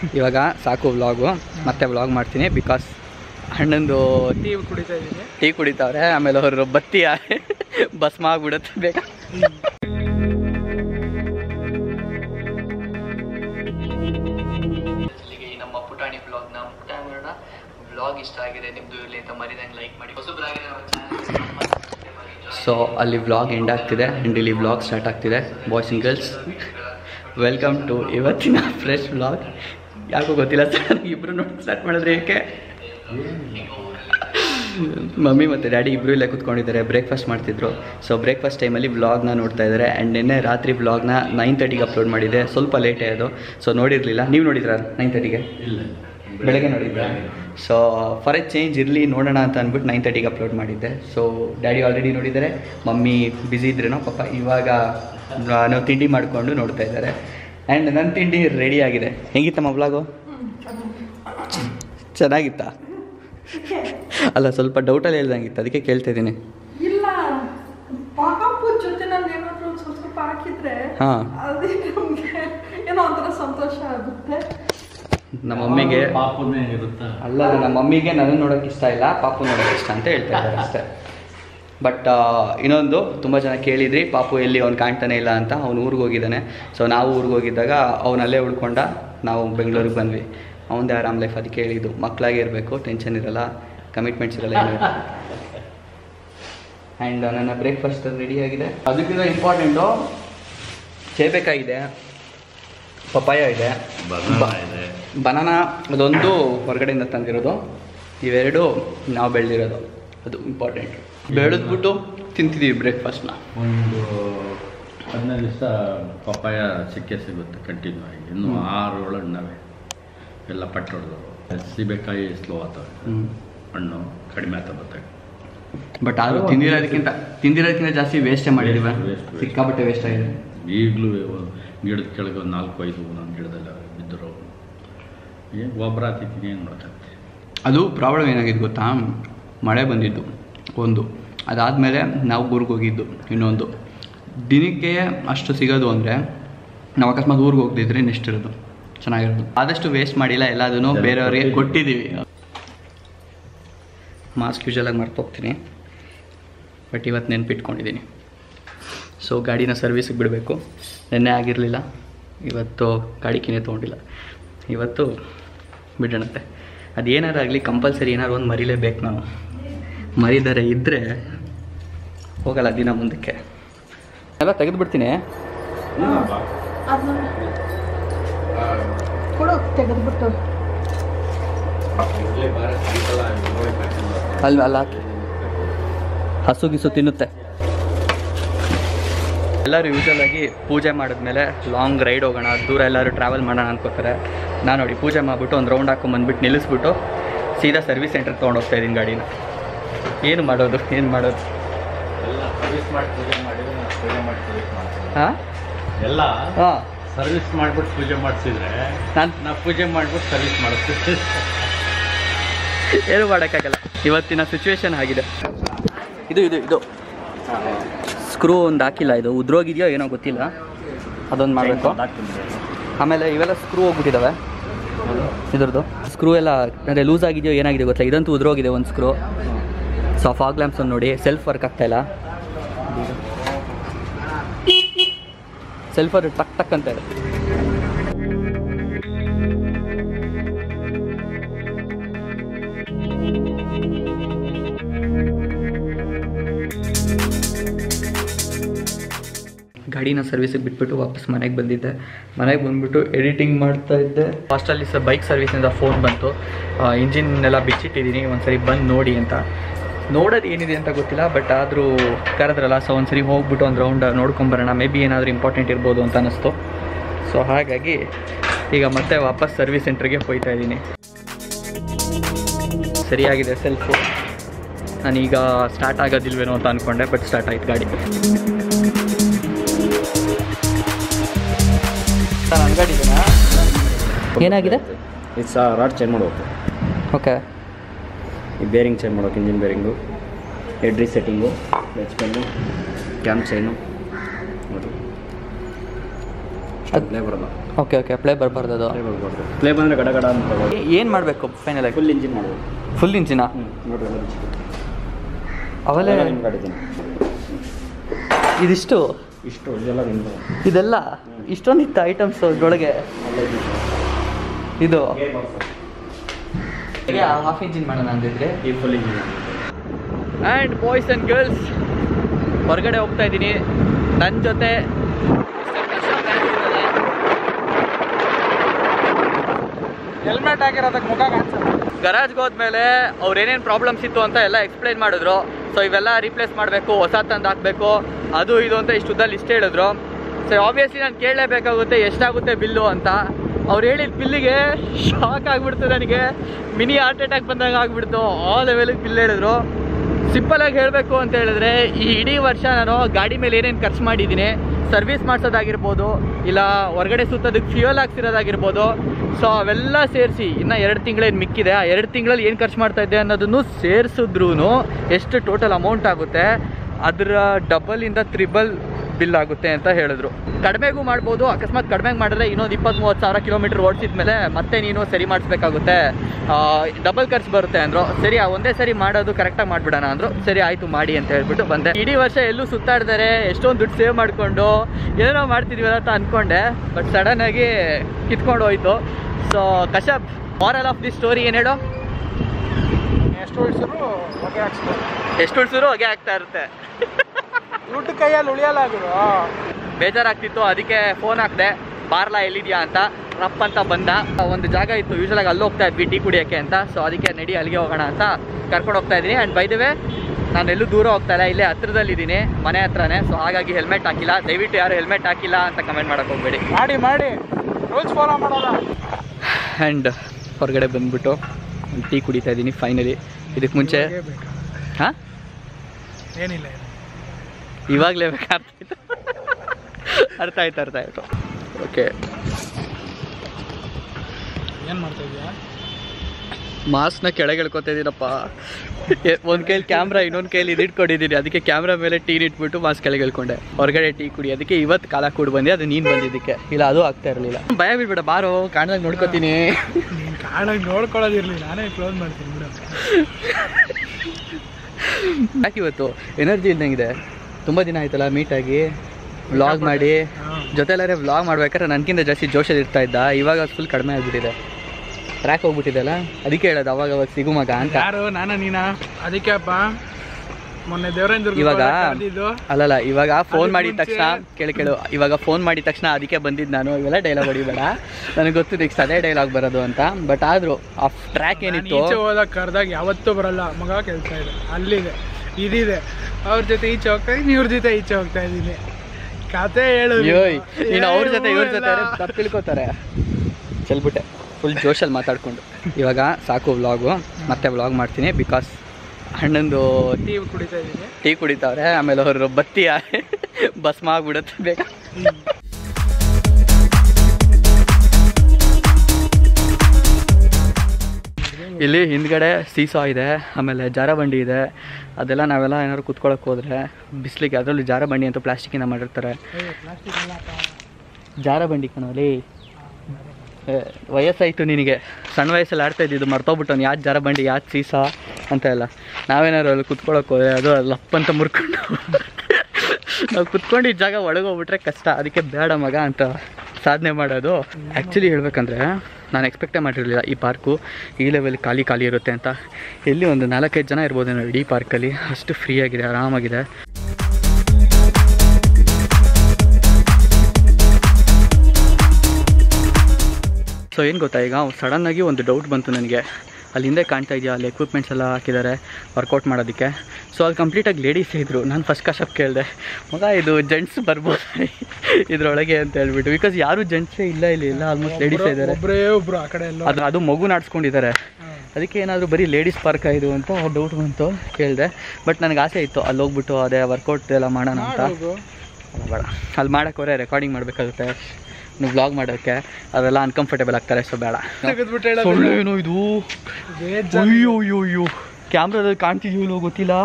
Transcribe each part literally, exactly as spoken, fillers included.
ಇವಾಗ ಸಾಕು ವ್ಲಾಗು, ಮತ್ತೆ ವ್ಲಾಗ್ ಮಾಡ್ತೀನಿ ಬಿಕಾಸ್ ಅಣ್ಣಂದು ಟೀ ಕುಡಿತಾ ಇದ್ದೀನಿ. ಟೀ ಕುಡಿತಾವ್ರೆ, ಆಮೇಲೆ ಅವರು ಬತ್ತಿ ಭಸ್ಮ ಆಗ್ಬಿಡುತ್ತೆ ಬೇಕಾ. ನಮ್ಮ ಪುಟಾಣಿ ಬ್ಲಾಗ್ನ ಮುಕ್ತಾಯ ಮಾಡೋಣ. ಬ್ಲಾಗ್ ಇಷ್ಟ ಆಗಿದೆ ನಿಮ್ಮದು ಇರಲಿ ಅಂತ ಮರಿದಂಗೆ ಲೈಕ್ ಮಾಡಿ. ಹೊಸಬ್ರಾಗಿ ನಮ್ಮ ಚಾನಲ್. ಸೊ ಅಲ್ಲಿ ವ್ಲಾಗ್ ಎಂಡ್ ಆಗ್ತಿದೆ ಆ್ಯಂಡ್ ಇಲ್ಲಿ ವ್ಲಾಗ್ ಸ್ಟಾರ್ಟ್ ಆಗ್ತಿದೆ. Boys and girls, welcome to ಇವತ್ತಿನ ಫ್ರೆಶ್ ವ್ಲಾಗ್. ಯಾಕೋ ಗೊತ್ತಿಲ್ಲ ಸರ್, ಇಬ್ಬರು ನೋಡಿ ಸ್ಟಾರ್ಟ್ ಮಾಡಿದ್ರೆ ಏಕೆ. ಮಮ್ಮಿ ಮತ್ತು ಡ್ಯಾಡಿ ಇಬ್ಬರು ಇಲ್ಲೇ ಕೂತ್ಕೊಂಡಿದ್ದಾರೆ, ಬ್ರೇಕ್ಫಾಸ್ಟ್ ಮಾಡ್ತಿದ್ರು. ಸೊ ಬ್ರೇಕ್ಫಾಸ್ಟ್ ಟೈಮಲ್ಲಿ ವ್ಲಾಗ್ನ ನೋಡ್ತಾ ಇದ್ದಾರೆ. ಆ್ಯಂಡ್ ನಿನ್ನೆ ರಾತ್ರಿ ವ್ಲಾಗ್ನ ನೈನ್ ತರ್ಟಿಗೆ ಅಪ್ಲೋಡ್ ಮಾಡಿದ್ದೆ, ಸ್ವಲ್ಪ ಲೇಟೇ ಅದು. ಸೊ ನೋಡಿರಲಿಲ್ಲ. ನೀವು ನೋಡಿದ್ರಾ ನೈನ್ ತರ್ಟಿಗೆ? ಇಲ್ಲ, ಬೆಳಗ್ಗೆ ನೋಡಿದ್ರಾ? ಸೊ ಫಾರ್ ಎ ಚೇಂಜ್ ಇರಲಿ ನೋಡೋಣ ಅಂತ ಅಂದ್ಬಿಟ್ಟು ನೈನ್ ತರ್ಟಿಗೆ ಅಪ್ಲೋಡ್ ಮಾಡಿದ್ದೆ. ಸೊ ಡ್ಯಾಡಿ ಆಲ್ರೆಡಿ ನೋಡಿದ್ದಾರೆ, ಮಮ್ಮಿ ಬ್ಯುಸಿ ಇದ್ರೇನೋ ಪಾಪ ಇವಾಗ ನಾವು ತಿಂಡಿ ಮಾಡಿಕೊಂಡು ನೋಡ್ತಾ ಇದ್ದಾರೆ. ಆ್ಯಂಡ್ ನನ್ನ ತಿಂಡಿ ರೆಡಿ ಆಗಿದೆ. ಹೆಂಗಿತ್ತಮ್ಮ ವ್ಲಾಗು? ಚೆನ್ನಾಗಿತ್ತಾ? ಅಲ್ಲ, ಸ್ವಲ್ಪ ಡೌಟಲ್ಲಿ ಹೇಳ್ದಂಗಿತ್ತು, ಅದಕ್ಕೆ ಕೇಳ್ತಾ ಇದ್ದೀನಿ. ಇಲ್ಲ, ಪಾಪು ಜೊತೆ ನಾನು ಏನಾದರೂ ಸ್ವಲ್ಪ ಸ್ವಲ್ಪ ಹಾಕಿದ್ರೆ ಹಾಂ, ಅದೇ ನಮಗೆ ಏನೋ ಒಂಥರ ಸಂತೋಷ ಆಗುತ್ತೆ. ನಮ್ಮ ಮಮ್ಮಿಗೆ ಪಾಪುನೇ ಇರುತ್ತಾ? ಅಲ್ಲ, ನಮ್ಮ ಮಮ್ಮಿಗೆ ನನ್ನ ನೋಡೋಕೆ ಇಷ್ಟ ಇಲ್ಲ, ಪಾಪು ನೋಡೋಕೆ ಇಷ್ಟ ಅಂತ ಹೇಳ್ತಾ ಇದ್ದಾರೆ ಅಷ್ಟೇ. ಬಟ್ ಇನ್ನೊಂದು, ತುಂಬ ಜನ ಕೇಳಿದ್ರಿ ಪಾಪು ಎಲ್ಲಿ, ಅವ್ನು ಕಾಣ್ತಾನೆ ಇಲ್ಲ ಅಂತ. ಅವ್ನು ಊರಿಗೆ ಹೋಗಿದ್ದಾನೆ. ಸೊ ನಾವು ಊರಿಗೆ ಹೋಗಿದ್ದಾಗ ಅವನಲ್ಲೇ ಉಳ್ಕೊಂಡ, ನಾವು ಬೆಂಗಳೂರಿಗೆ ಬಂದ್ವಿ. ಅವನದೇ ಆರಾಮ್ ಲೈಫ್. ಅದಕ್ಕೆ ಹೇಳಿದ್ದು, ಮಕ್ಕಳಾಗೆ ಇರಬೇಕು, ಟೆನ್ಷನ್ ಇರಲ್ಲ, ಕಮಿಟ್ಮೆಂಟ್ಸ್ ಇರಲ್ಲ ಏನು. ಆ್ಯಂಡ್ ನನ್ನ ಬ್ರೇಕ್ಫಾಸ್ಟ್ ರೆಡಿ ಆಗಿದೆ. ಅದಕ್ಕಿಂತ ಇಂಪಾರ್ಟೆಂಟು ಸೇಬೇಕಾಗಿದೆ, ಪಪಾಯ ಇದೆ, ಬನಾನಾ ಅದೊಂದು ಹೊರಗಡೆಯಿಂದ ತಂದಿರೋದು, ಇವೆರಡು ನಾವು ಬೆಳೆದಿರೋದು, ಅದು ಇಂಪಾರ್ಟೆಂಟ್. ಬೆಳೆದ್ಬಿಟ್ಟು ತಿಂತಿದ್ದೀವಿ ಬ್ರೇಕ್ಫಾಸ್ಟ್ನ. ಒಂದು ಹದಿನೈದು ದಿವಸ ಪಪ್ಪಾಯ ಸಿಕ್ಕೇ ಸಿಗುತ್ತೆ ಕಂಟಿನ್ಯೂ ಆಗಿ. ಇನ್ನೂ ಆರು ಏಳು ಹಣ್ಣವೆ, ಎಲ್ಲ ಪಟ್ಟು ಹೊಡೆದವು. ಸೀಬೆಕಾಯಿ ಸ್ಲೋ ಆಗ್ತವೆ, ಹಣ್ಣು ಕಡಿಮೆ ಆಗ್ತಾ ಬರ್ತಾವೆ. ಬಟ್ ಆದರೂ ತಿಂದಿರೋದಕ್ಕಿಂತ ತಿಂದಿರೋದಕ್ಕಿಂತ ಜಾಸ್ತಿ ವೇಸ್ಟೇ ಮಾಡಿದ್ದೀವಿ. ಸಿಕ್ಕಾಪಟ್ಟೆ ವೇಸ್ಟ್ ಆಗಿದೆ. ಈಗಲೂ ಗಿಡದ ಕೆಳಗೆ ಒಂದು ನಾಲ್ಕು ಐದು ನಮ್ಮ ಗಿಡದಲ್ಲ ಬಿದ್ದರು. ಏನು ಗೊಬ್ಬರ ಹಾಕಿದ್ದೀನಿ, ಏನು ಮಾಡೋಕ್ಕಾಗುತ್ತೆ. ಅದು ಪ್ರಾಬ್ಲಮ್ ಏನಾಗಿದ್ದು ಗೊತ್ತಾ, ಮಳೆ ಬಂದಿದ್ದು ಒಂದು, ಅದಾದಮೇಲೆ ನಾವು ಊರಿಗೆ ಹೋಗಿದ್ದು ಇನ್ನೊಂದು. ದಿನಕ್ಕೆ ಅಷ್ಟು ಸಿಗೋದು ಅಂದರೆ ನಾವು ಅಕಸ್ಮಾತ್ ಊರಿಗೆ ಹೋಗ್ತಿದ್ರೆ ನೆಷ್ಟಿರೋದು ಚೆನ್ನಾಗಿರೋದು. ಆದಷ್ಟು ವೇಸ್ಟ್ ಮಾಡಿಲ್ಲ, ಎಲ್ಲದೂ ಬೇರೆಯವ್ರಿಗೆ ಕೊಟ್ಟಿದ್ದೀವಿ. ಮಾಸ್ಕ್ ಯೂಶಲಾಗಿ ಮರ್ತೋಗ್ತೀನಿ, ಬಟ್ ಇವತ್ತು ನೆನ್ಪಿಟ್ಕೊಂಡಿದ್ದೀನಿ. ಸೊ ಗಾಡಿನ ಸರ್ವಿಸಿಗೆ ಬಿಡಬೇಕು. ನೆನ್ನೆ ಆಗಿರಲಿಲ್ಲ, ಇವತ್ತು ಗಾಡಿ ಕಿನೇ ತೊಗೊಂಡಿಲ್ಲ, ಇವತ್ತು ಬಿಡೋಣಂತೆ. ಅದೇನಾರು ಆಗಲಿ ಕಂಪಲ್ಸರಿ ಏನಾದ್ರು ಒಂದು ಮರಿಲೇಬೇಕು ನಾವು. ಮರಿದರೆ ಇದ್ದರೆ ಹೋಗಲ್ಲ ದಿನ ಮುಂದಕ್ಕೆ. ಎಲ್ಲ ತೆಗೆದುಬಿಡ್ತೀನಿ. ತೆಗೆದ್ಬಿಟ್ಟು ಅಲ್ಲಿ ಅಲ್ಲ ಹಾಕಿ ಹಸು ಗಿಸು ತಿನ್ನುತ್ತೆ. ಎಲ್ಲರೂ ಯೂಶಲಾಗಿ ಪೂಜೆ ಮಾಡಿದ್ಮೇಲೆ ಲಾಂಗ್ ರೈಡ್ ಹೋಗೋಣ, ದೂರ ಎಲ್ಲರೂ ಟ್ರಾವೆಲ್ ಮಾಡೋಣ ಅನ್ಕೋತಾರೆ. ನಾನು ನೋಡಿ ಪೂಜೆ ಮಾಡಿಬಿಟ್ಟು ಒಂದು ರೌಂಡ್ ಹಾಕೊಂಬಂದ್ಬಿಟ್ಟು ನಿಲ್ಲಿಸ್ಬಿಟ್ಟು ಸೀದಾ ಸರ್ವಿಸ್ ಸೆಂಟ್ರಿಗೆ ತೊಗೊಂಡು ಹೋಗ್ತಾ ಇದ್ದೀನಿ ಗಾಡಿನ. ಏನು ಮಾಡೋದು ಏನು ಮಾಡೋದು ಎಲ್ಲ ಸರ್ವಿಸ್ ಮಾಡಿ ಪೂಜೆ ಮಾಡಿದ್ರೆ ನಾವು ಪೂಜೆ ಮಾಡಿ ಸರ್ವಿಸ್ ಮಾಡ್ತೀವಿ. ಹಾಂ ಎಲ್ಲ ಹಾಂ ಸರ್ವಿಸ್ ಮಾಡಿಬಿಟ್ಟು ಪೂಜೆ ಮಾಡಿಸಿದ್ರೆ ನಾನು ನಾವು ಪೂಜೆ ಮಾಡಿಬಿಟ್ಟು ಸರ್ವಿಸ್ ಮಾಡಿಸ್ತೀವಿ. ಏನು ಮಾಡೋಕ್ಕಾಗಲ್ಲ, ಇವತ್ತಿನ ಸಿಚುವೇಶನ್ ಆಗಿದೆ. ಇದು ಇದು ಇದು ಸ್ಕ್ರೂ ಒಂದು ಹಾಕಿಲ್ಲ, ಇದು ಉದ್ರೋಗಿದೆಯೋ ಏನೋ ಗೊತ್ತಿಲ್ಲ, ಅದೊಂದು ಮಾಡಬೇಕು. ಆಮೇಲೆ ಇವೆಲ್ಲ ಸ್ಕ್ರೂ ಹೋಗ್ಬಿಟ್ಟಿದ್ದಾವೆ, ಇದ್ರದ್ದು ಸ್ಕ್ರೂ ಎಲ್ಲ ಅಂದರೆ ಲೂಸ್ ಆಗಿದೆಯೋ ಏನಾಗಿದೆ ಗೊತ್ತಿಲ್ಲ. ಇದಂತೂ ಉದ್ರೋಗಿದೆ ಒಂದು ಸ್ಕ್ರೂ. ಸೊ ಫಾಗ್ ಲ್ಯಾಂಪ್ಸ್ ಒಂದು ನೋಡಿ ಸೆಲ್ಫ್ ವರ್ಕ್ ಆಗ್ತಾಯಿಲ್ಲ. ಸೆಲ್ಫ್ ವರ್ಕ್ ಟಕ್ ಟಕ್ ಅಂತ ಇದೆ. ಗಾಡಿನ ಸರ್ವಿಸಿಗೆ ಬಿಟ್ಬಿಟ್ಟು ವಾಪಸ್ ಮನೆಗೆ ಬಂದಿದ್ದೆ. ಮನೆಗೆ ಬಂದುಬಿಟ್ಟು ಎಡಿಟಿಂಗ್ ಮಾಡ್ತಾ ಇದ್ದೆ. ಫಾಸ್ಟಲ್ಲಿ ಸರ್ ಬೈಕ್ ಸರ್ವಿಸಿಂದ ಫೋನ್ ಬಂತು, ಇಂಜಿನ್ನೆಲ್ಲ ಬಿಚ್ಚಿಟ್ಟಿದ್ದೀನಿ, ಒಂದ್ಸರಿ ಬಂದು ನೋಡಿ ಅಂತ. ನೋಡೋದು ಏನಿದೆ ಅಂತ ಗೊತ್ತಿಲ್ಲ, ಬಟ್ ಆದರೂ ಕರೆದ್ರಲ್ಲ, ಸೊ ಒಂದ್ಸರಿ ಹೋಗ್ಬಿಟ್ಟು ಒಂದು ರೌಂಡ್ ನೋಡ್ಕೊಂಬರೋಣ, ಮೇ ಬಿ ಏನಾದರೂ ಇಂಪಾರ್ಟೆಂಟ್ ಇರ್ಬೋದು ಅಂತ ಅನ್ನಿಸ್ತು. ಸೊ ಹಾಗಾಗಿ ಈಗ ಮತ್ತೆ ವಾಪಸ್ ಸರ್ವಿಸ್ ಸೆಂಟ್ರಿಗೆ ಹೋಗ್ತಾ ಇದ್ದೀನಿ. ಸರಿಯಾಗಿದೆ ಸೆಲ್ಫು. ನಾನೀಗ ಸ್ಟಾರ್ಟ್ ಆಗೋದಿಲ್ವೇನೋ ಅಂತ ಅಂದ್ಕೊಂಡೆ, ಬಟ್ ಸ್ಟಾರ್ಟ್ ಆಯ್ತು ಗಾಡಿ. ನನ್ನ ಗಾಡಿ ಇದೆಯಾ? ಏನಾಗಿದೆ? ಇದು ಸಹ ರಾಡ್ ಚೇಂಜ್ ಮಾಡೋಕೆ. ಓಕೆ. ಈ ಬೇರಿಂಗ್ ಚೇಂಜ್ ಮಾಡೋಕೆ, engine bearing, head resetting, clutch ಪೆನ್ನು, ಕ್ಯಾಮ್ ಚೈನು, ನೋಡಿ ಅದೇ ಬರೋಲ್ಲ. ಓಕೆ ಓಕೆ ಪ್ಲೇ ಬರಬಾರ್ದು ಅದು. ಪ್ಲೇ ಬರ್ಬಾರ್ದು. ಪ್ಲೇ ಬಂದರೆ ಗಡ ಗಡ ಅಂತ ಏನು ಮಾಡಬೇಕು ಫೈನಲ್ ಆಗಿ? ಫುಲ್ ಇಂಜಿನ್ ಮಾಡ್ಬೋದು. ಫುಲ್ ಇಂಜಿನಾ? ಹ್ಞೂ ನೋಡ್ರಿ ಎಲ್ಲ ಬಿಚ್ಚಿ ಅವೆಲ್ಲ ನಿಮ್ಮ ಗಾಡಿದ್ದೀನಿ. ಇದಿಷ್ಟು ಇಷ್ಟು ಇದೆಲ್ಲ ನಿಮ್ಮದು. ಇದೆಲ್ಲ ಇಷ್ಟೊಂದಿತ್ತು ಐಟಮ್ಸ್ ಇದ್ರೊಳಗೆ. ಇದು ಹಾಫ್ ಇಂಜಿನ್ ಮಾಡೋಣ ಅಂದಿದ್ರೆ ಈ full engine. And boys and girls ಹೊರಗಡೆ ಹೋಗ್ತಾ ಇದ್ದೀನಿ. ನನ್ನ ಜೊತೆ ಹೆಲ್ಮೆಟ್ ಹಾಕಿರೋದಕ್ಕೆ ಮುಖ ಕಾಣಿಸೋದು. ಗರಾಜ್ಗೆ ಹೋದ್ಮೇಲೆ ಅವ್ರು ಏನೇನು ಪ್ರಾಬ್ಲಮ್ಸ್ ಇತ್ತು ಅಂತ ಎಲ್ಲ ಎಕ್ಸ್ಪ್ಲೈನ್ ಮಾಡಿದ್ರು. ಸೊ ಇವೆಲ್ಲ ರೀಪ್ಲೇಸ್ ಮಾಡಬೇಕು, ಹೊಸ ತಂದು ಹಾಕಬೇಕು, ಅದು ಇದು ಅಂತ ಇಷ್ಟುದ್ದಲ್ಲಿ ಇಷ್ಟ ಹೇಳಿದ್ರು. ಸೊ ಆಬ್ವಿಯಸ್ಲಿ ನಾನು ಕೇಳಲೇಬೇಕಾಗುತ್ತೆ ಎಷ್ಟಾಗುತ್ತೆ ಬಿಲ್ಲು ಅಂತ. ಅವ್ರು ಹೇಳಿದ ಬಿಲ್ಲಿಗೆ ಶಾಕ್ ಆಗಿಬಿಡ್ತು ನನಗೆ. ಮಿನಿ ಹಾರ್ಟ್ ಅಟ್ಯಾಕ್ ಬಂದಾಗ ಆಗಿಬಿಡ್ತು. ಆ ಲೆವೆಲಿಗೆ ಬಿಲ್ ಹೇಳಿದ್ರು. ಸಿಂಪಲಾಗಿ ಹೇಳಬೇಕು ಅಂತ ಹೇಳಿದ್ರೆ ಈ ಇಡೀ ವರ್ಷ ನಾನು ಗಾಡಿ ಮೇಲೆ ಏನೇನು ಖರ್ಚು ಮಾಡಿದ್ದೀನಿ, ಸರ್ವಿಸ್ ಮಾಡಿಸೋದಾಗಿರ್ಬೋದು, ಇಲ್ಲ ಹೊರಗಡೆ ಸುತ್ತೋದಕ್ಕೆ ಫ್ಯೂಯಲ್ ಹಾಕ್ಸಿರೋದಾಗಿರ್ಬೋದು, ಸೊ ಅವೆಲ್ಲ ಸೇರಿಸಿ ಇನ್ನು ಎರಡು ತಿಂಗಳೇನು ಮಿಕ್ಕಿದೆ, ಆ ಎರಡು ತಿಂಗಳಲ್ಲಿ ಏನು ಖರ್ಚು ಮಾಡ್ತಾಯಿದ್ದೆ ಅನ್ನೋದನ್ನು ಸೇರಿಸಿದ್ರೂ ಎಷ್ಟು ಟೋಟಲ್ ಅಮೌಂಟ್ ಆಗುತ್ತೆ, ಅದರ ಡಬಲಿಂದ ತ್ರಿಬಲ್ ಬಿಲ್ ಆಗುತ್ತೆ ಅಂತ ಹೇಳಿದ್ರು. ಕಡಿಮೆಗೂ ಮಾಡ್ಬೋದು, ಅಕಸ್ಮಾತ್ ಕಡಿಮೆಗೆ ಮಾಡಿದ್ರೆ ಇನ್ನೊಂದು ಇಪ್ಪತ್ತು ಮೂವತ್ತು ಸಾವಿರ ಕಿಲೋಮೀಟ್ರ್ ಓಡಿಸಿದ ಮೇಲೆ ಮತ್ತೆ ನೀನು ಸರಿ ಮಾಡಿಸ್ಬೇಕಾಗುತ್ತೆ, ಡಬಲ್ ಖರ್ಚು ಬರುತ್ತೆ ಅಂದರು. ಸರಿ ಒಂದೇ ಸರಿ ಮಾಡೋದು ಕರೆಕ್ಟಾಗಿ ಮಾಡಿಬಿಡೋಣ ಅಂದರು. ಸರಿ ಆಯಿತು ಮಾಡಿ ಅಂತ ಹೇಳ್ಬಿಟ್ಟು ಬಂದೆ. ಇಡೀ ವರ್ಷ ಎಲ್ಲೂ ಸುತ್ತಾಡಿದರೆ ಎಷ್ಟೊಂದು ದುಡ್ಡು ಸೇವ್ ಮಾಡಿಕೊಂಡು ಏನೇನೋ ಮಾಡ್ತಿದ್ವಿ ಅಂತ ಅಂದ್ಕೊಂಡೆ. ಬಟ್ ಸಡನ್ನಾಗಿ ಕಿತ್ಕೊಂಡು ಹೋಯ್ತು. So Kashyap, moral of the story ಏನು ಹೇಳೋ? ಎಷ್ಟು ಉಳಿಸಿದ್ರು ಹೊಗೆ ಹಾಕ್ಸ್ಬೋದು. ಎಷ್ಟು ಉಳಿಸಿದ್ರು ಹೊಗೆ ಆಗ್ತಾ ಇರುತ್ತೆ. ದುಡ್ಡು ಕೈಯಲ್ಲಿ ಉಳಿಯಲ್ಲ ಗುರು. ಬೇಜಾರಾಗ್ತಿತ್ತು, ಅದಕ್ಕೆ ಫೋನ್ ಹಾಕಿದೆ, ಬಾರ್ಲಾ ಎಲ್ಲಿದ್ಯಾ ಅಂತ. ರಪ್ ಅಂತ ಬಂದ. ಒಂದು ಜಾಗ ಇತ್ತು, ಯೂಶಲಾಗಿ ಅಲ್ಲಿ ಹೋಗ್ತಾ ಇದ್ವಿ ಟೀ ಕುಡಿಯೋಕ್ಕೆ ಅಂತ. ಸೊ ಅದಕ್ಕೆ ನಡಿ ಅಲ್ಲಿಗೆ ಹೋಗೋಣ ಅಂತ ಕರ್ಕೊಂಡು ಹೋಗ್ತಾ ಇದ್ದೀನಿ. ಆ್ಯಂಡ್ ಬೈ ದ ವೇ ನಾನು ಎಲ್ಲೂ ದೂರ ಹೋಗ್ತಾ ಇಲ್ಲ, ಇಲ್ಲೇ ಹತ್ರದಲ್ಲಿದ್ದೀನಿ, ಮನೆ ಹತ್ರನೇ. ಸೊ ಹಾಗಾಗಿ ಹೆಲ್ಮೆಟ್ ಹಾಕಿಲ್ಲ. ದಯವಿಟ್ಟು ಯಾರು ಹೆಲ್ಮೆಟ್ ಹಾಕಿಲ್ಲ ಅಂತ ಕಮೆಂಟ್ ಮಾಡೋಕೆ ಹೋಗ್ಬೇಡಿ. ಮಾಡಿ ಮಾಡಿ ರೂಲ್ಸ್ ಫಾಲೋ ಮಾಡೋಲ್ಲ. ಆ್ಯಂಡ್ ಹೊರಗಡೆ ಬಂದುಬಿಟ್ಟು ಒಂದು ಟೀ ಕುಡಿತಾ ಇದ್ದೀನಿ ಫೈನಲಿ. ಇದಕ್ಕೆ ಮುಂಚೆ ಹಾಂ ಏನಿಲ್ಲ, ಇವಾಗಲೇ ಬೇಕಾಗ್ತಾಯಿತ್ತು. ಅರ್ಥ ಆಯ್ತು ಅರ್ಥ ಆಯಿತು. ಓಕೆ, ಏನು ಮಾಡ್ತಾ ಇದೆಯಾ? ಮಾಸ್ಕ್ನ ಕೆಳಗೆ ಎಳ್ಕೊತಾ ಇದ್ದೀನಪ್ಪ. ಒಂದು ಕೈಲಿ ಕ್ಯಾಮ್ರಾ, ಇನ್ನೊಂದು ಕೈಲಿ ಇದು ಇಟ್ಕೊಂಡಿದ್ದೀನಿ. ಅದಕ್ಕೆ ಕ್ಯಾಮ್ರಾ ಮೇಲೆ ಟೀ ಇಟ್ಬಿಟ್ಟು ಮಾಸ್ಕ್ ಕೆಳಗೆ ಎಳ್ಕೊಂಡೆ. ಹೊರಗಡೆ ಟೀ ಕುಡಿ, ಅದಕ್ಕೆ ಇವತ್ತು ಕಾಲ ಕೂಡ ಬಂದೆ. ಅದು ನೀನು ಬಂದಿದ್ದಕ್ಕೆ, ಇಲ್ಲ ಅದು ಆಗ್ತಾ ಇರಲಿಲ್ಲ. ಭಯ ಬಿಡ್ಬೇಡ, ಬಾರೋ ಕಾಣ್ದಾಗ ನೋಡ್ಕೋತೀನಿ. ನೀನು ಕಾಣಾಗ ನೋಡ್ಕೊಳ್ಳೋದಿರಲಿ, ನಾನೇ ಕ್ಲೋಸ್ ಮಾಡ್ತೀನಿ ಬಿಡು. ಯಾಕೆ ಇವತ್ತು ಎನರ್ಜಿ ಇದ್ದಂಗಿದೆ. ತುಂಬ ದಿನ ಆಯ್ತಲ್ಲ ಮೀಟಾಗಿ, ವ್ಲಾಗ್ ಮಾಡಿ, ಜೊತೆಲಾರೆ ವ್ಲಾಗ್ ಮಾಡ್ಬೇಕಾದ್ರೆ ನನಗಿಂತ ಜಾಸ್ತಿ ಜೋಶಲ್ಲಿ ಇರ್ತಾ ಇದ್ದ. ಇವಾಗ ಫುಲ್ ಕಡಿಮೆ ಆಗಿಬಿಟ್ಟಿದೆ, ಟ್ರ್ಯಾಕ್ ಹೋಗ್ಬಿಟ್ಟಿದೆಲ್ಲ. ಅದಕ್ಕೆ ಹೇಳೋದು ಅವಾಗ ಅವಾಗ ಸಿಗು ಮಗ ಅಂತ. ಯಾರು ನಾನ ನೀನಾ? ಅದಕ್ಕೆ ಅಪ್ಪ ಮೊನ್ನೆ ದೇವರೇಂದ್ರ ಇವಾಗ ಅಲ್ಲಲ್ಲ, ಇವಾಗ ಫೋನ್ ಮಾಡಿದ ತಕ್ಷಣ ಕೇಳಿ ಕೇಳು ಇವಾಗ ಫೋನ್ ಮಾಡಿದ ತಕ್ಷಣ ಅದಕ್ಕೆ ಬಂದಿದ್ದು ನಾನು. ಇವೆಲ್ಲ ಡೈಲಾಗ್ ಹೊಡಿಬೇಡ, ನನಗೆ ಗೊತ್ತು ಈಗ ಅದೇ ಡೈಲಾಗ್ ಬರೋದು ಅಂತ. ಬಟ್ ಆದರೂ ಆ ಟ್ರ್ಯಾಕ್ ಏನಿತ್ತು, ಈಚೆ ಹೋದಾಗ ಕರೆದಾಗ ಯಾವತ್ತೂ ಬರಲ್ಲ ಮಗ, ಕೆಲಸ ಇದೆ, ಅಲ್ಲಿದೆ, ಇದಿದೆ, ಅವ್ರ ಜೊತೆ ಈಚೆ ಹೋಗ್ತಾ ಇದ್ದೀನಿ, ಇವ್ರ ಜೊತೆ ಈಚೆ ಹೋಗ್ತಾ ಇದ್ದೀನಿ, ಕತೆ ಹೇಳು. ಯೋಯ್ ನೀನು ಅವ್ರ ಜೊತೆ ಇವ್ರ ಜೊತೆ ತಪ್ಪು ತಿಳ್ಕೊತಾರೆ. ಚೆಲ್ಬಿಟ್ಟೆ ಫುಲ್ ಜೋಶಲ್ಲಿ ಮಾತಾಡ್ಕೊಂಡು. ಇವಾಗ ಸಾಕು ವ್ಲಾಗು, ಮತ್ತೆ ವ್ಲಾಗ್ ಮಾಡ್ತೀನಿ. ಬಿಕಾಸ್ ಅಣ್ಣಂದು ಟೀ ಕುಡಿತಾ ಇದ್ದೀನಿ, ಟೀ ಕುಡಿತಾವ್ರೆ. ಆಮೇಲೆ ಅವರು ಬತ್ತಿ ಭಸ್ಮ ಆಗ್ಬಿಡುತ್ತೆ ಬೇಕು. ಇಲ್ಲಿ ಹಿಂದ್ಗಡೆ ಸೀಸಾ ಇದೆ, ಆಮೇಲೆ ಜಾರಬಂಡಿ ಇದೆ. ಅದೆಲ್ಲ ನಾವೆಲ್ಲ ಏನಾದ್ರು ಕುತ್ಕೊಳ್ಳೋಕೆ ಹೋದರೆ ಬಿಸಿಲಿಗೆ, ಅದರಲ್ಲೂ ಜಾರಬಂಡಿ ಅಂತ ಪ್ಲಾಸ್ಟಿಕ್ಕಿಂದ ಮಾಡಿರ್ತಾರೆ. ಜಾರಬಂಡಿ ಕಣಲ್ಲಿ ವಯಸ್ಸಾಯಿತು ನಿನಗೆ, ಸಣ್ಣ ವಯಸ್ಸಲ್ಲಿ ಆಡ್ತಾ ಇದ್ದಿದ್ದು ಮರ್ತೋಗ್ಬಿಟ್ಟು ಯಾವ್ದು ಜಾರಬಂಡಿ ಯಾವ್ದು ಸೀಸಾ ಅಂತ ಎಲ್ಲ. ನಾವೇನಾದ್ರು ಅಲ್ಲಿ ಕುತ್ಕೊಳ್ಳೋಕೆ ಹೋದ್ರೆ ಅದು ಲಪ್ಪಂತ ಮುರ್ಕೊಂಡು ನಾವು ಕುತ್ಕೊಂಡಿದ್ದ ಜಾಗ ಒಳಗೆ ಹೋಗ್ಬಿಟ್ರೆ ಕಷ್ಟ. ಅದಕ್ಕೆ ಬೇಡ ಮಗ ಅಂತ ಸಾಧನೆ ಮಾಡೋದು. ಆ್ಯಕ್ಚುಲಿ ಹೇಳ್ಬೇಕಂದ್ರೆ ನಾನು ಎಕ್ಸ್ಪೆಕ್ಟೇ ಮಾಡಿರಲಿಲ್ಲ ಈ ಪಾರ್ಕು ಈ ಲೆವೆಲ್ ಖಾಲಿ ಖಾಲಿ ಇರುತ್ತೆ ಅಂತ. ಇಲ್ಲಿ ಒಂದು ನಾಲ್ಕೈದು ಜನ ಇರ್ಬೋದೇನೋ ಇಡೀ ಪಾರ್ಕಲ್ಲಿ, ಅಷ್ಟು ಫ್ರೀಯಾಗಿದೆ, ಆರಾಮಾಗಿದೆ. ಸೊ ಏನು ಗೊತ್ತಾ, ಈಗ ಸಡನ್ನಾಗಿ ಒಂದು ಡೌಟ್ ಬಂತು ನನಗೆ. ಅಲ್ಲಿ ಹಿಂದೆ ಕಾಣ್ತಾ ಇದೆಯಾ, ಅಲ್ಲಿ ಎಕ್ವಿಪ್ಮೆಂಟ್ಸ್ ಎಲ್ಲ ಹಾಕಿದ್ದಾರೆ ವರ್ಕೌಟ್ ಮಾಡೋದಕ್ಕೆ. ಸೊ ಅಲ್ಲಿ ಕಂಪ್ಲೀಟಾಗಿ ಲೇಡೀಸ್ ಇದ್ದರು. ನಾನು ಫಸ್ಟ್ ಕಶಪ್ ಕೇಳಿದೆ, ಮಗ ಇದು ಜೆಂಟ್ಸ್ ಬರ್ಬೋದು ಇದರೊಳಗೆ ಅಂತ ಹೇಳ್ಬಿಟ್ಟು. ಬಿಕಾಸ್ ಯಾರು ಜೆಂಟ್ಸೇ ಇಲ್ಲ, ಇಲ್ಲಿ ಇಲ್ಲ, ಆಲ್ಮೋಸ್ಟ್ ಲೇಡೀಸೇ ಇದ್ದಾರೆ. ಒಬ್ಬರೇ ಒಬ್ಬರು ಆ ಕಡೆ ಎಲ್ಲ ಅದು ಅದು ಮಗು ನಾಡ್ಸ್ಕೊಂಡಿದ್ದಾರೆ. ಅದಕ್ಕೆ ಏನಾದರೂ ಬರೀ ಲೇಡೀಸ್ ಪಾರ್ಕ್ ಇದು ಅಂತ ಡೌಟ್ ಬಂತು, ಕೇಳಿದೆ. ಬಟ್ ನನಗೆ ಆಸೆ ಇತ್ತು ಅಲ್ಲಿ ಹೋಗ್ಬಿಟ್ಟು ಅದೇ ವರ್ಕೌಟ್ ಎಲ್ಲ ಮಾಡೋಣ ಅಂತ. ಬೇಡ, ಅಲ್ಲಿ ಮಾಡೋಕ್ಕೆ ರೆಕಾರ್ಡಿಂಗ್ ಮಾಡಬೇಕಾಗುತ್ತೆ, ನೀವು ವ್ಲಾಗ್ ಮಾಡೋಕ್ಕೆ ಅದೆಲ್ಲ ಅನ್ಕಂಫರ್ಟೇಬಲ್ ಆಗ್ತಾರೆ. ಸೊ ಬೇಡ. ಸೊಳ್ಳೆನೋ ಇದು, ಅಯ್ಯೋ ಅಯ್ಯೋ ಅಯ್ಯೋ ಕ್ಯಾಮ್ರಾದಲ್ಲಿ ಕಾಣ್ತಿದೀವೋ ಗೊತ್ತಿಲ್ಲ,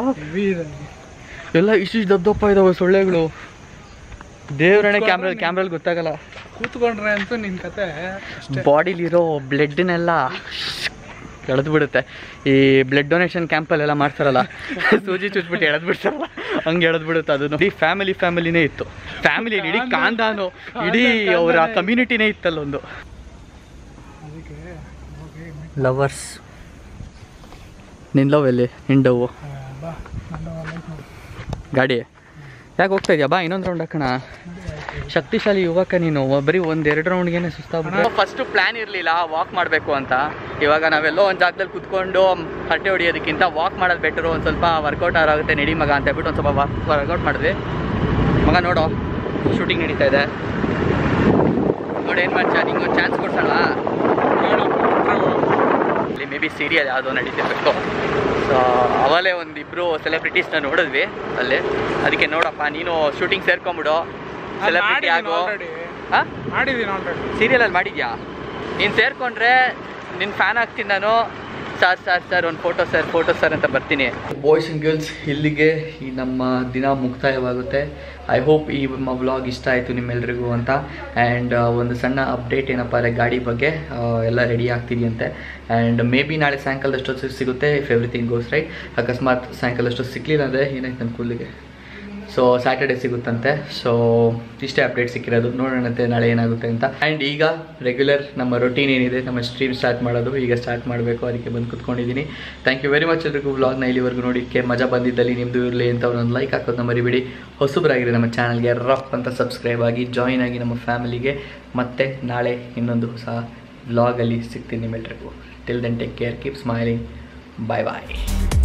ಎಲ್ಲ ಇಷ್ಟು ದಪ್ಪ ದಪ್ಪ ಇದಾವೆ ಸೊಳ್ಳೆಗಳು. ದೇವ್ರಣ್ಣೆ ಕ್ಯಾಮ್ರಾ ಕ್ಯಾಮ್ರಲ್ಲಿ ಗೊತ್ತಾಗಲ್ಲ. ಕೂತ್ಕೊಂಡ್ರೆ ಅಂತೂ ನಿನ್ನ ಕತೆ ಅಷ್ಟೇ. ಬಾಡಿಲಿರೋ ಬ್ಲಡ್ನೆಲ್ಲ ಎಳೆದು ಬಿಡುತ್ತೆ. ಈ ಬ್ಲಡ್ ಡೊನೇಷನ್ ಕ್ಯಾಂಪಲ್ಲೆಲ್ಲ ಮಾಡ್ತಾರಲ್ಲ, ಸೂಜಿ ಚುಚ್ಬಿಟ್ಟು ಎಳೆದು ಬಿಡ್ತಾರಲ್ಲ, ಹಂಗೆ ಎಳೆದು ಬಿಡುತ್ತೆ. ಅದು ಇಡೀ ಫ್ಯಾಮಿಲಿ ಫ್ಯಾಮಿಲಿನೇ ಇತ್ತು. ಫ್ಯಾಮಿಲಿ ಇಡೀ ಕಾಂದಾನು ಇಡೀ ಅವರ ಕಮ್ಯುನಿಟಿನೇ ಇತ್ತಲ್ಲೊಂದು. ಲವರ್ಸ್ ನಿನ್ನ ಲವ್ ಎಲ್ಲಿ? ನಿನ್ನ ಡವ್ ಬಾ ಗಾಡಿ ಯಾಕೆ ಹೋಗ್ತಾ ಇದೆಯಾ? ಬಾ ಇನ್ನೊಂದು ರೌಂಡ್ ಹಾಕೋಣ. ಶಕ್ತಿಶಾಲಿ ಯುವಕ ನೀನು. ಬರೀ ಒಂದೆರಡು ರೌಂಡ್ಗೆ ಸುಸ್ತಾಗ್ಬಿಟ್ಟು. ಫಸ್ಟು ಪ್ಲ್ಯಾನ್ ಇರಲಿಲ್ಲ ವಾಕ್ ಮಾಡಬೇಕು ಅಂತ. ಇವಾಗ ನಾವೆಲ್ಲೋ ಒಂದು ಜಾಗದಲ್ಲಿ ಕುತ್ಕೊಂಡು ಹರಟೆ ಹೊಡಿಯೋದಕ್ಕಿಂತ ವಾಕ್ ಮಾಡೋದು ಬೆಟರು. ಒಂದು ಸ್ವಲ್ಪ ವರ್ಕೌಟ್ ಆಗುತ್ತೆ, ನಡಿ ಮಗ ಅಂತ ಹೇಳ್ಬಿಟ್ಟು ಒಂದು ಸ್ವಲ್ಪ ವಾಕ್ ವರ್ಕೌಟ್ ಮಾಡಿದ್ವಿ. ಮಗ ನೋಡೋ ಶೂಟಿಂಗ್ ನಡೀತಾ ಇದೆ ನೋಡಿ. ಏನು ಮಾಡ್ತೀಯ? ನಿಂಗೆ ಒಂದು ಚಾನ್ಸ್ ಕೊಡ್ಸೋಣ. ಇಲ್ಲಿ ಮೇ ಬಿ ಸೀರಿಯಲ್ ಯಾವುದೋ ನಡೀತಿರ್ಬೇಕು. ಸೊ ಅವಲೇ ಒಂದಿಬ್ಬರು ಸೆಲೆಬ್ರಿಟೀಸ್ನ ನೋಡಿದ್ವಿ ಅಲ್ಲಿ. ಅದಕ್ಕೆ ನೋಡಪ್ಪ ನೀನು ಶೂಟಿಂಗ್ ಸೇರ್ಕೊಂಬಿಡು, ಸೆಲೆಬ್ರಿಟಿ ಆಗೋ. ಹಾಂ ಮಾಡಿದ್ದೀನಿ ಆಲ್ರೆಡಿ. ಸೀರಿಯಲಲ್ಲಿ ಮಾಡಿದ್ಯಾ? ನೀನು ಸೇರಿಕೊಂಡ್ರೆ ನಿನ್ನ ಫ್ಯಾನ್ ಆಗ್ತೀನಿ ನಾನು. ಸರ್ ಸರ್ ಸರ್ ಒಂದು ಫೋಟೋ ಸರ್ ಫೋಟೋ ಸರ್ ಅಂತ ಬರ್ತೀನಿ. ಬಾಯ್ಸ್ ಆ್ಯಂಡ್ ಗರ್ಲ್ಸ್, ಇಲ್ಲಿಗೆ ಈ ನಮ್ಮ ದಿನ ಮುಕ್ತಾಯವಾಗುತ್ತೆ. ಐ ಹೋಪ್ ಈ ನಮ್ಮ ವ್ಲಾಗ್ ಇಷ್ಟ ಆಯಿತು ನಿಮ್ಮೆಲ್ರಿಗೂ ಅಂತ. ಆ್ಯಂಡ್ ಒಂದು ಸಣ್ಣ ಅಪ್ಡೇಟ್ ಏನಪ್ಪ ಅಂದರೆ ಗಾಡಿ ಬಗ್ಗೆ ಎಲ್ಲ ರೆಡಿ ಆಗ್ತಿದೆಯಂತೆ. ಆ್ಯಂಡ್ ಮೇ ಬಿ ನಾಳೆ ಸಾಯಂಕಾಲದಷ್ಟೊತ್ತು ಸಿಗುತ್ತೆ ಇಫ್ ಎವ್ರಿಥಿಂಗ್ ಗೋಸ್ ರೈಟ್. ಅಕಸ್ಮಾತ್ ಸಾಯಂಕಾಲದಷ್ಟೊತ್ತು ಸಿಕ್ಕಲಿಲ್ಲ ಅಂದರೆ ಏನಾಯ್ತು ನನ್ನ ಕೂದಲಿಗೆ. ಸೊ ಸ್ಯಾಟರ್ಡೆ ಸಿಗುತ್ತಂತೆ. ಸೊ ಇಷ್ಟೇ ಅಪ್ಡೇಟ್ ಸಿಕ್ಕಿರೋದು. ನೋಡೋಣಂತೆ ನಾಳೆ ಏನಾಗುತ್ತೆ ಅಂತ. ಆ್ಯಂಡ್ ಈಗ ರೆಗ್ಯುಲರ್ ನಮ್ಮ ರೊಟೀನ್ ಏನಿದೆ, ನಮ್ಮ ಸ್ಟ್ರೀಮ್ ಸ್ಟಾರ್ಟ್ ಮಾಡೋದು ಈಗ ಸ್ಟಾರ್ಟ್ ಮಾಡಬೇಕು. ಅದಕ್ಕೆ ಬಂದು ಕುತ್ಕೊಂಡಿದ್ದೀನಿ. ಥ್ಯಾಂಕ್ ಯು ವೆರಿ ಮಚ್ ಎಲ್ರಿಗೂ ವ್ಲಾಗ್ನ ಇಲ್ಲಿವರೆಗೂ ನೋಡಿದ್ದಕ್ಕೆ. ಮಜಾ ಬಂದಿದ್ದಲ್ಲಿ ನಿಮ್ಮದು ಇರಲಿ ಅಂತ ಒಂದು ಲೈಕ್ ಹಾಕೋದನ್ನ ಮರಿಬೇಡಿ. ಹೊಸಬರಾಗಿರಿ ನಮ್ಮ ಚಾನಲ್ಗೆ ರಫ್ ಅಂತ ಸಬ್ಸ್ಕ್ರೈಬ್ ಆಗಿ ಜಾಯಿನ್ ಆಗಿ ನಮ್ಮ ಫ್ಯಾಮಿಲಿಗೆ. ಮತ್ತೆ ನಾಳೆ ಇನ್ನೊಂದು ಹೊಸ ವ್ಲಾಗಲ್ಲಿ ಸಿಗ್ತೀನಿ ನಿಮ್ಮೆಲ್ರಿಗೂ. Till then take care, keep smiling. Bye ಬಾಯ್.